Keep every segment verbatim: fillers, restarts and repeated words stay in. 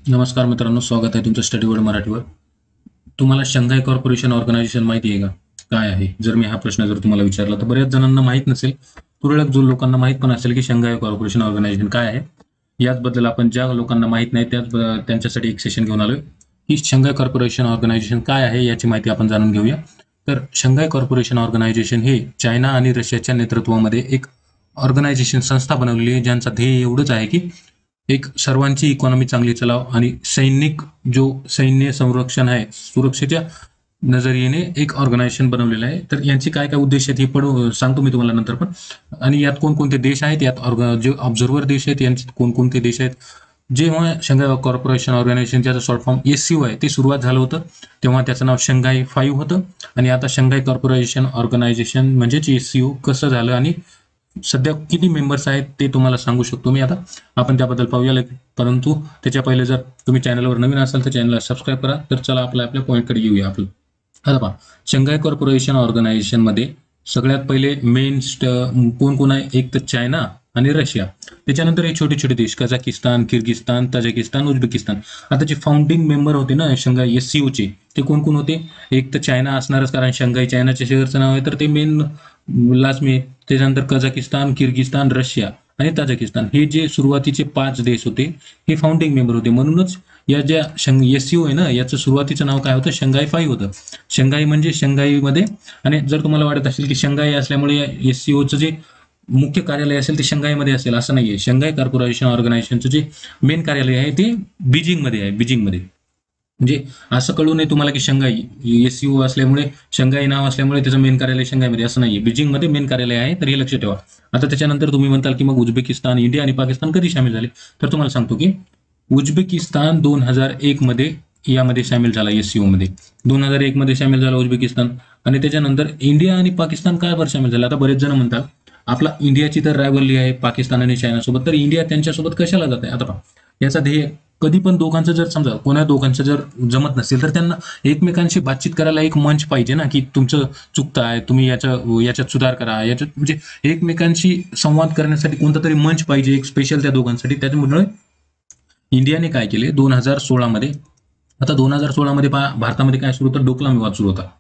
नमस्कार मित्रांनो, स्वागत आहे तुमचं स्टडी वर्ल्ड मराठीवर. तुम्हाला शंघाय कॉर्पोरेशन ऑर्गनायझेशन माहिती आहे का? काय आहे? जर मी हा प्रश्न जर तुम्हाला विचारला तर बऱ्याच जणांना माहित नसेल. तुरळक जो लोकांना माहित पण असेल की शंघाय कॉर्पोरेशन ऑर्गनायझेशन काय आहे. याचबद्दल आपण ज्या लोकांना माहित नाही त्याच त्यांच्यासाठी एक सेशन घेऊन आलोय की शंघाय कॉर्पोरेशन ऑर्गनायझेशन काय आहे याची माहिती आपण जाणून घेऊया. तर शंघाय कॉर्पोरेशन ऑर्गनायझेशन हे चायना आणि रशियाच्या नेतृत्वामध्ये एक ऑर्गनायझेशन संस्था बनवलेली आहे, ज्यांचा ध्येय एवढंच आहे की एक सर्वांची इकॉनॉमी चांगली चालाव आणि सैनिक जो सैन्य संरक्षण आहे सुरक्षेच्या नजरियेने एक ऑर्गनायझेशन बनवलेलं आहे. तर यांचे काय काय उद्देश आहेत हे पण सांगतो मी तुम्हाला नंतर पण. आणि यात कोणकोणते देश आहेत, यात ऑर्ग जे ऑब्झर्व्हर देश आहेत यांचे कोणकोणते देश आहेत. जेव्हा शंघाय कॉर्पोरेशन ऑर्गनायझेशन ज्याचं short form S C O आहे ते सुरुवात झालं होतं, तेव्हा त्याचं नाव शंघाय फाईव्ह होतं. आणि आता शंघाय कॉर्पोरेशन ऑर्गनायझेशन म्हणजेच एस सी ओ कसं झालं आणि सध्या किती मेंबर्स आहेत ते तुम्हाला सांगू शकतो मी. आता आपण त्याबद्दल पाहूया, परंतु त्याच्या पहिले जर तुम्ही चॅनलवर नवीन असाल तर चॅनलला सबस्क्राईब करा. तर चला आपल्या आपल्या पॉईंटकडे येऊया. आपलं आता पहा, शंघाय कॉर्पोरेशन ऑर्गनायझेशन मध्ये सगळ्यात पहिले मेन कोण कोण आहे? एक तर चायना आणि रशिया. त्याच्यानंतर हे छोटे छोटे देश कझाकिस्तान, किर्गिस्तान, ताजिकिस्तान, उझबेकिस्तान. आता जे फाउंडिंग मेंबर होते ना शंघाय एस सी ओ चे, ते कोण कोण होते? एक तर चायना असणारच, कारण शंघाई चायनाच्या शहरचं नाव आहे, तर ते मेन लाजमी. त्याच्यानंतर कझाकिस्तान, किर्गिस्तान, रशिया आणि ताजिकिस्तान हे जे सुरुवातीचे पाच देश होते हे फाउंडिंग मेंबर होते. म्हणूनच या ज्या शंघ एस सी ओ आहे ना, याचं सुरुवातीचं नाव काय होतं? शंघाय फाईव्ह होतं. शंघाई म्हणजे शंघाईमध्ये. आणि जर तुम्हाला वाटत असेल की शंघाई असल्यामुळे या एस सी ओचं जे मुख्य कार्यालय असेल ते शंघाईमध्ये असेल, असं नाहीये. शंघाय कॉर्पोरेशन ऑर्गनायझेशनचं जे मेन कार्यालय आहे ते बीजिंगमध्ये आहे. बीजिंगमध्ये म्हणजे असं कळू नये तुम्हाला की शंघाई एस सी ओ असल्यामुळे, शंघाई नाव असल्यामुळे त्याचं मेन कार्यालय शंघाईमध्ये, असं नाहीये. बीजिंगमध्ये मेन कार्यालय आहे, तर हे लक्ष ठेवा. आता त्याच्यानंतर तुम्ही म्हणताल की मग उझबेकिस्तान, इंडिया आणि पाकिस्तान कधी सामील झाले? तर तुम्हाला सांगतो की उझबेकिस्तान दोन हजार एक मध्ये यामध्ये सामील झाला, एस सी ओ मध्ये. दोन हजार एक मध्ये सामील झाला उझबेकिस्तान. आणि त्याच्यानंतर इंडिया आणि पाकिस्तान काय बरं सामील झाला? आता बरेच जण म्हणतात आपला इंडियाची तर रायव्हलरी आहे पाकिस्तान आणि चायनासोबत, तर इंडिया त्यांच्यासोबत कशाला जात आहे? आता पहा, याचा ध्येय कधी पण दोघांचं जर समजा कोणा दोघांचं जर जमत नसेल तर त्यांना एकमेकांशी बातचीत करायला एक मंच पाहिजे ना, की तुमचं चुकतं आहे, तुम्ही याच्या याच्यात सुधार करा, याच्यात म्हणजे एकमेकांशी संवाद करण्यासाठी कोणता तरी मंच पाहिजे एक स्पेशल त्या दोघांसाठी. त्याच्यामुळे इंडियाने काय केले दोन हजार सोळा मध्ये. आता दोन हजार सोळा मध्ये पहा, भारतामध्ये काय सुरू होतं? डोकलाम विवाद सुरू होता.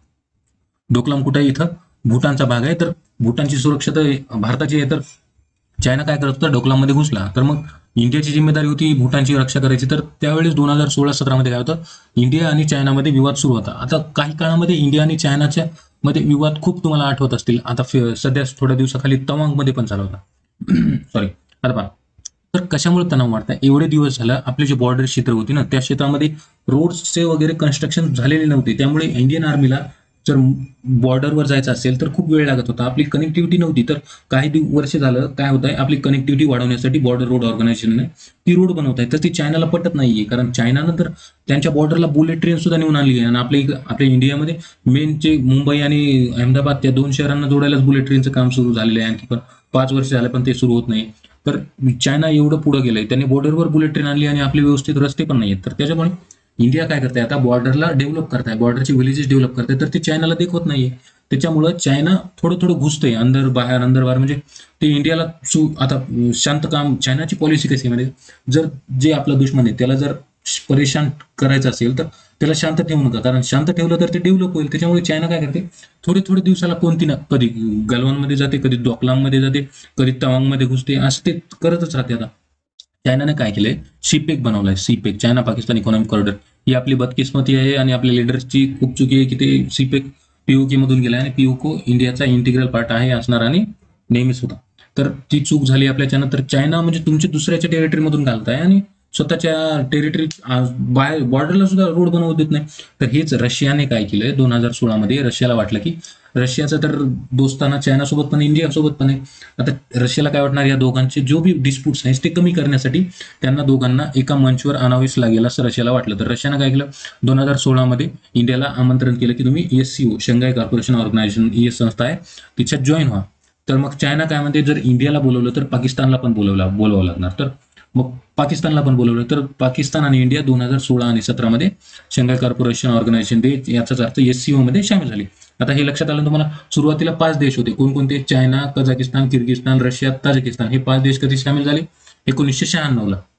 डोकलाम कुठे आहे? इथं भूटानचा भाग आहे. तर भूटानची सुरक्षा तर भारताची आहे, तर चायना काय करत होता? डोकलाममध्ये घुसला. तर मग इंडियाची जिम्मेदारी होती भूटानची रक्षा करायची. तर त्यावेळेस दोन हजार सोळा सतरा मध्ये काय होतं? इंडिया आणि चायनामध्ये विवाद सुरू होता. आता काही काळामध्ये इंडिया आणि चायनाच्या मध्ये विवाद खूप तुम्हाला आठवत असतील. आता सध्या थोड्या दिवसाखाली तवांगमध्ये पण झाला होता. सॉरी. आता पहा, तर कशामुळे तणाव वाढताय? एवढे दिवस झालं आपले जे बॉर्डर क्षेत्र होती ना, त्या क्षेत्रामध्ये रोड्सचे वगैरे कन्स्ट्रक्शन झालेले नव्हते. त्यामुळे इंडियन आर्मीला जर बॉर्डरवर जायचं असेल तर खूप वेळ लागत होता. आपली कनेक्टिव्हिटी नव्हती. तर काही वर्ष झालं काय होत आहे, आपली कनेक्टिव्हिटी वाढवण्यासाठी बॉर्डर रोड ऑर्गनायझेशनने ती रोड बनवत आहे. तर ती चायनाला पटत नाहीये, कारण चायनानं तर त्यांच्या बॉर्डरला बुलेट ट्रेन सुद्धा नेऊन आणली आहे. आणि आपल्या आपल्या इंडियामध्ये मेन जे मुंबई आणि अहमदाबाद त्या दोन शहरांना जोडायलाच बुलेट ट्रेनचं काम सुरू झालेलं आहे. आणखी पण पाच वर्ष झाले पण ते सुरू होत नाही. तर चायना एवढं पुढे गेलंय, त्यांनी बॉर्डरवर बुलेट ट्रेन आणली आणि आपले व्यवस्थित रस्ते पण नाहीयेत. तर त्याच्यामुळे इंडिया काय करते आता? बॉर्डरला डेव्हलप करताय, बॉर्डरचे विलेजेस डेव्हलप करताय, तर ते चायनाला देखवत नाहीये. त्याच्यामुळं चायना थोडं थोडं घुसतंय अंदर बाहेर अंदर बाहेर. म्हणजे ते इंडियाला सु आता शांत काम. चायनाची पॉलिसी कशी आहे म्हणजे, जर जे आपला दुश्मन आहे त्याला जर परेशान करायचं असेल तर त्याला शांत ठेवू नका, कारण शांत ठेवलं तर ते डेव्हलप होईल. त्याच्यामुळे चायना काय करते? थोडे थोडे दिवसाला कोणती ना, कधी गलवानमध्ये जाते, कधी डोकलाममध्ये जाते, कधी तवांगमध्ये घुसते, असं ते करतच राहते. आता चायनाने काय केलंय? सीपेक बनवलाय. CPEC, China Pakistan economic corridor. ही आपली बदकिस्मती आहे आणि आपल्या लिडर्सची खूप चुकी आहे की ते सीपेक पीओके मधून गेलाय. आणि पीओको इंडियाचा इंटिग्रल पार्ट आहे, असणार आणि नेहमीच होता. तर ती चूक झाली आपल्याच्यानं. तर चायना म्हणजे तुमची दुसऱ्याच्या टेरिटरी मधून घालताय आणि स्वतःच्या टेरिटरी बाहेर बॉर्डरला सुद्धा रोड बनवू देत नाही. तर हेच रशियाने काय केलंय दोन हजार सोळा मध्ये. रशियाला वाटलं की रशियाचा तर दोस्ताना चायनासोबत पण इंडियासोबत पण आहे. आता रशियाला काय वाटणार, या दोघांचे जो बी डिस्प्यूट्स आहेत ते कमी करण्यासाठी त्यांना दोघांना एका मंचवर आणावेच लागेल असं रशियाला वाटलं. तर रशियानं काय केलं? दोन हजार सोळा मध्ये इंडियाला आमंत्रण केलं की तुम्ही S C O Shanghai corporation organisation ही संस्था आहे तिच्यात जॉईन व्हा. तर मग चायना काय म्हणते, जर इंडियाला बोलवलं तर पाकिस्तानला पण बोलवलं बोलवावं लागणार. तर मग पाकिस्तानला पण बोलवलं. तर पाकिस्तान आणि इंडिया दोन हजार सोळा आणि सतरा मध्ये शंघाय कॉर्पोरेशन ऑर्गनायझेशन डे याचाच अर्थ एस सी ओ मध्ये सामील झाली. आता हे लक्षात आलं तुम्हाला? सुरुवातीला पाच देश होते. कोणकोणते? China, Kazakhstan, Kyrgyzstan, Russia, Tajikistan. हे पाच देश कधी सामील झाले? एकोणीसशे शहाण्णव ला.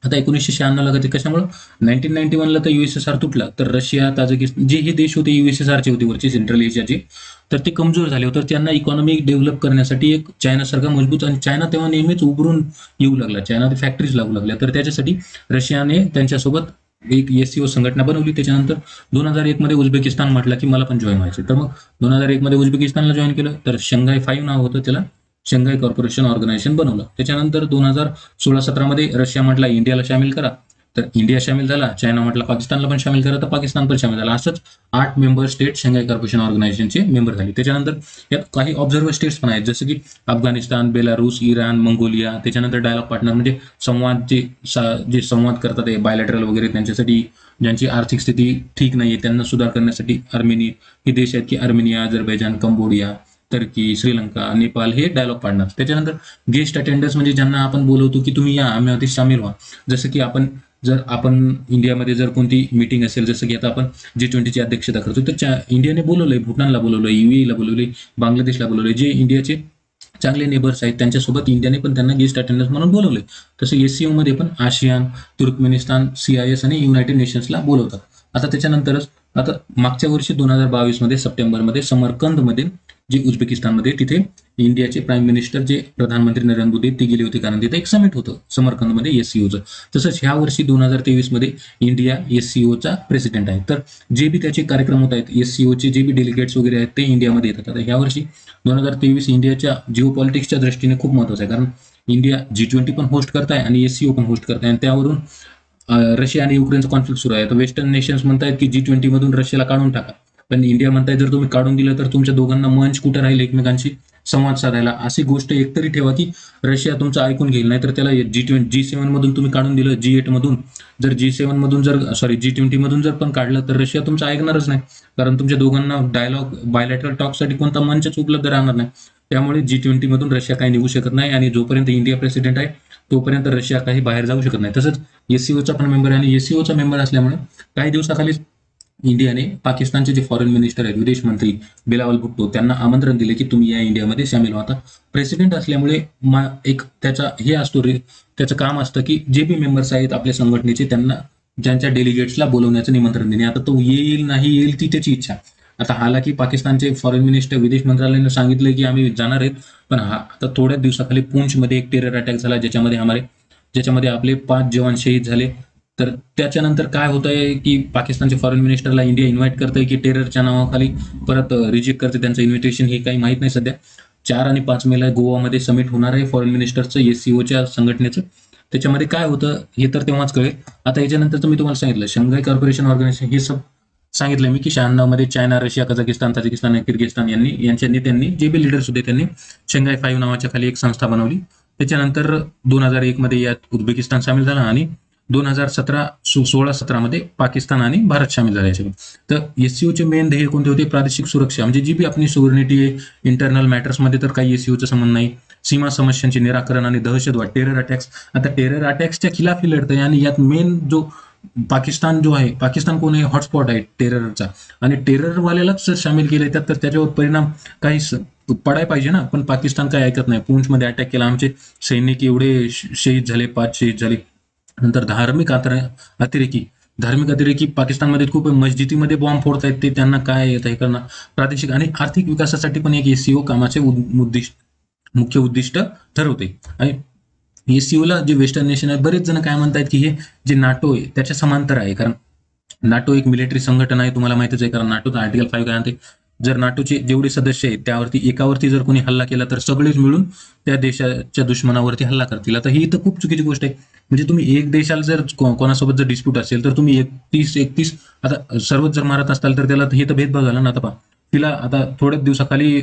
आता एकोणीसशे शहाण्णव ला कशामुळे नाईन्टीन नाईन्टी वनला तर युएसएसआर तुटला, तर रशिया, ताजिकिस्तान जे हे देश होते युएसएसआरचे होते वरचे सेंट्रल एशियाचे, तर ते कमजोर झाले होते. त्यांना इकॉनॉमी डेव्हलप करण्यासाठी एक चायनासारखा मजबूत, आणि चायना तेव्हा नेहमीच उभरून येऊ लागला, चायना फॅक्टरीज लागू लागल्या, तर त्याच्यासाठी रशियाने त्यांच्यासोबत एक एससीओ संघटना बनवली. त्याच्यानंतर दोन हजार एक मध्ये उझबेकिस्तान म्हटलं की मला पण जॉईन व्हायचं, तर मग दोन हजार एक मध्ये उझबेकिस्तानला जॉईन केलं, तर शंघाय फाईव्ह नाव होतं, त्याला शंघाय कॉर्पोरेशन ऑर्गनायझेशन बनवलं. त्याच्यानंतर दोन हजार सोळा सतरा मध्ये रशिया म्हटला इंडियाला सामील करा, तर इंडिया सामील झाला. चायना म्हटलं पाकिस्तानला पण सामील करा, तर पाकिस्तान पण सामील झाला. असंच आठ मेंबर स्टेट शंघाय कॉर्पोरेशन ऑर्गनायझेशनचे मेंबर झाले. त्याच्यानंतर यात काही ऑब्झर्व्हर स्टेट्स पण आहेत, जसं की अफगाणिस्तान, बेलारूस, इराण, मंगोलिया. त्याच्यानंतर डायलॉग पार्टनर म्हणजे संवाद जे जे संवाद करतात बायलॅटरल वगैरे, त्यांच्यासाठी ज्यांची आर्थिक स्थिती ठीक नाहीये त्यांना सुधार करण्यासाठी अर्मेनिया हे देश आहेत की Armenia, Azerbaijan, Cambodia, Turkey, Sri Lanka, Nepal हे डायलॉग पार्टनर. त्याच्यानंतर गेस्ट अटेंडर्स म्हणजे ज्यांना आपण बोलवतो की तुम्ही या आम्ही सामील व्हा. जसं की आपण जर आपण इंडियामध्ये जर कोणती मीटिंग असेल, जसं की आता आपण जी ट्वेंटीची अध्यक्षता करतो, तर इंडियाने बोलवलंय, भूटानला बोलवलंय, युएईला बोलवलंय, बांगलादेशला बोलवलंय, जे इंडियाचे चांगले नेबर्स आहेत त्यांच्यासोबत इंडियाने पण त्यांना गेस्ट अटेंडन्स म्हणून बोलवले. तसं एससीओ मध्ये पण आशियान, तुर्कमेनिस्तान, सीआयएस आणि युनायटेड नेशन्सला बोलवतात. आता त्याच्यानंतरच आता मागच्या वर्षी दोन हजार बावीस मध्ये सप्टेंबरमध्ये समरकंदमध्ये जे उझबेकिस्तानमध्ये तिथे इंडियाचे प्राईम मिनिस्टर जे प्रधानमंत्री नरेंद्र मोदी ते गेले होते, कारण तिथे एक समिट होतं समरकंदमध्ये एससीओचं. तसंच ह्या वर्षी दोन हजार तेवीस मध्ये इंडिया एससीओचा प्रेसिडेंट आहे. तर जे बी त्याचे कार्यक्रम होत आहेत, एससीओचे जे बी डेलिगेट्स वगैरे आहेत ते इंडियामध्ये येतात. आता ह्या वर्षी दोन हजार तेवीस इंडियाच्या जिओ पॉलिटिक्सच्या दृष्टीने खूप महत्वाचं आहे, कारण इंडिया जी ट्वेंटी पण होस्ट करताय आणि एससीओ पण होस्ट करताय, आणि त्यावरून रशिया आणि युक्रेनचं कॉन्फ्लिक्ट सुरू आहे. तर वेस्टर्न नेशन्स म्हणतायत की जी ट्वेंटी मधून रशियाला काढून टाका, पण इंडिया म्हणताय जर तुम्ही काढून दिलं तर तुमच्या दोघांना मंच कुठं राहील एकमेकांशी संवाद साधायला, अशी गोष्ट एकतरी ठेवा की रशिया तुमचं ऐकून घेईल. नाही तर त्याला जी ट्वेंटी जी सेव्हन मधून तुम्ही काढून दिलं, जी एट मधून जर जी सेव्हन मधून जर सॉरी जी ट्वेंटी मधून जर पण काढलं तर रशिया तुमचं ऐकणारच नाही, कारण तुमच्या दोघांना डायलॉग बायलॅटरल टॉकसाठी कोणता मंचच उपलब्ध राहणार नाही. त्यामुळे जी ट्वेंटी मधून रशिया काही निघू शकत नाही, आणि जोपर्यंत इंडिया प्रेसिडेंट आहे तोपर्यंत रशिया काही बाहेर जाऊ शकत नाही. तसंच एससीओचा पण मेंबर आहे, आणि एससीओचा मेंबर असल्यामुळे काही दिवसाखाली इंडियाने पाकिस्तानचे जे फॉरेन मिनिस्टर आहेत, विदेश मंत्री बिलावल भुट्टो, त्यांना आमंत्रण दिले की तुम्ही या इंडियामध्ये सामील व्हा. आता प्रेसिडेंट असल्यामुळे एक त्याचा हे असतो, त्याचं काम असतं की जे बी मेंबर्स आहेत आपल्या संघटनेचे त्यांना ज्यांच्या डेलिगेट्सला बोलवण्याचं निमंत्रण देणे. आता तो येईल नाही येईल ती त्याची इच्छा. आता हालाकी पाकिस्तानचे फॉरेन मिनिस्टर विदेश मंत्रालयाने सांगितलं की आम्ही जाणार आहेत, पण हा आता थोड्याच दिवसाखाली पूंछमध्ये एक टेरर अटॅक झाला, ज्याच्यामध्ये आम्हाला ज्याच्यामध्ये आपले पाच जवान शहीद झाले. तर त्याच्यानंतर काय होत आहे की पाकिस्तानचे फॉरेन मिनिस्टरला इंडिया इन्व्हाइट करतंय की टेररच्या नावाखाली परत रिजेक्ट करते त्यांचं इन्व्हिटेशन, हे काही माहीत नाही सध्या. चार आणि पाच मेला गोवामध्ये समिट होणार आहे फॉरेन मिनिस्टरचं एससीओच्या संघटनेचं. त्याच्यामध्ये काय होतं हे तर तेव्हाच कळेल. आता याच्यानंतर मी तुम्हाला सांगितलं शंघाय कॉर्पोरेशन ऑर्गनायझेशन, हे सब सांगितलं मी की शहाण्णव मध्ये चायना, रशिया, कझाकिस्तान, ताजिकिस्तान आणि किर्गिस्तान यांनी यांच्या नेत्यांनी जे बी लिडर्स होते त्यांनी शंघाय फाईव्ह नावाच्या खाली एक संस्था बनवली. त्याच्यानंतर दोन हजार एक मध्ये यात उझबेकिस्तान सामील झाला, आणि दोन हजार सतरा सोळा सतरा मध्ये पाकिस्तान आणि भारत सामील झाले. तर एससीओचे मेन ध्येय कोणते होते? प्रादेशिक सुरक्षा, म्हणजे जी बी आपली सोव्हरेनिटी आहे, इंटरनल मॅटर्समध्ये तर काही एससीओचा संबंध नाही. सीमा समस्यांचे निराकरण आणि दहशतवाद, टेरर अटॅक्स. आता टेरर अटॅक्सच्या खिलाफ लढतंय, आणि यात मेन जो पाकिस्तान जो आहे, पाकिस्तान कोण आहे? हॉटस्पॉट आहे टेररचा, आणि टेररवाल्यालाच सामील केले त्यात, तर त्याच्यावर परिणाम काही पडाय पाहिजे ना. पण पाकिस्तान काय ऐकत नाही. पूंछमध्ये अटॅक केला, आमचे सैनिक एवढे शहीद झाले, पाच शहीद झाले. नंतर धार्मिक अतिरेकी धार्मिक अतिरेकी पाकिस्तानमध्ये खूप मस्जिदीमध्ये बॉम्ब फोडतायत, ते त्यांना काय येत आहे करणं. प्रादेशिक आणि आर्थिक विकासासाठी पण एक एससीओ कामाचे उद्दिष्ट मुख्य उद्दिष्ट ठरवते. आणि एससीओला जे वेस्टर्न नेशन आहे, बरेच जण काय म्हणतात की हे जे नाटो आहे त्याच्या समांतर आहे, कारण नाटो एक मिलिटरी संघटना आहे, तुम्हाला माहितीच आहे, कारण नाटोचा आर्टिकल फाईव्ह काय म्हणते, जर नाटोचे जेवढे सदस्य आहेत त्यावरती एकावरती जर कोणी हल्ला केला तर सगळेच मिळून त्या देशाच्या दुश्मनावरती हल्ला करतील. आता ही तर खूप चुकीची गोष्ट आहे. म्हणजे तुम्ही एक देशाला जर कोणासोबत जर डिस्प्यूट असेल तर तुम्ही एकतीस एकतीस आता सर्वच जर मारत असाल तर त्याला हे तर भेदभाव झाला ना. आता पहा, तिला आता थोड्याच दिवसाखाली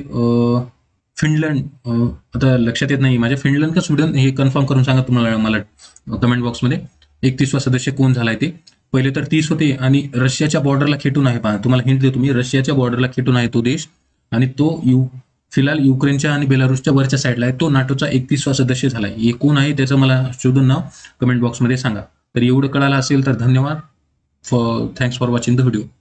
फिनलंड, आता लक्षात येत नाही माझ्या, फिनलंड का स्वीडन हे कन्फर्म करून सांगा तुम्हाला मला कमेंट बॉक्समध्ये. एकतीसवा सदस्य कोण झालाय ते. पहिले तर तीस होते, आणि रशियाच्या बॉर्डरला खेटून आहे. पहा तुम्हाला हिंट देतो मी, रशियाच्या बॉर्डरला खेटून आहे तो देश, आणि तो यू फिलहाल युक्रेनच्या आणि बेलारूसच्या वरच्या साईडला आहे. तो नाटोचा एकतीसवा सदस्य झालाय. हे कोण आहे त्याचं मला शोधून नाव कमेंट बॉक्समध्ये सांगा. तर एवढं कळालं असेल तर धन्यवाद. For thanks for watching the video.